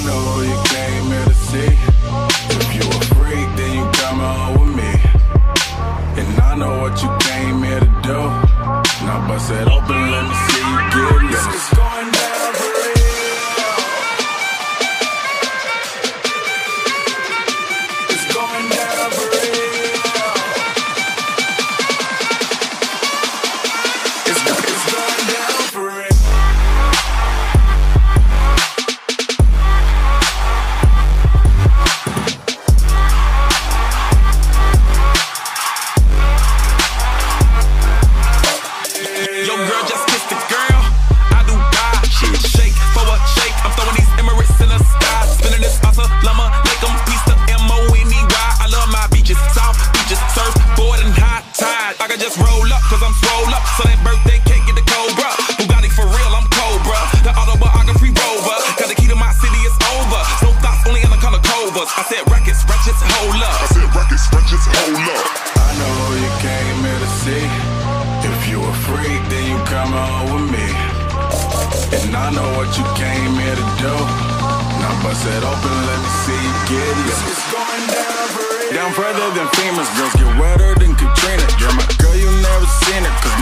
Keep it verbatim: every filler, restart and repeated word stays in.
know who you came here to see. If you a freak, then you come on with me. And I know what you came here to do. Now bust it open, let me see you get loose. It's going down for real. It's going down for real. It's, it's going down for real. Yo, girl, just kiss the girl. I do die. Shit, shake for a shake. I'm throwing these Emirates in the sky. Spinning this awesome llama, make them piece the M O N E Y. I love my beaches, south beaches, surf, board and high tide. I can just roll up, cause I'm swole up. So that birthday cake get the Cobra. Bugatti for real, I'm Cobra. The autobiography rover. Cause the key to my city is over. No thoughts, only in the color covers. I said rackets, ratchets, hold up. I said rackets, ratchets, hold up. I know who you came here to see. If you a freak, then you come on with me. And I know what you came here to do. Now bust it open, let me see you get loose. It's going down for real. Down further than famous, girls get wetter than Katrina. You're my girl, you never seen her, cause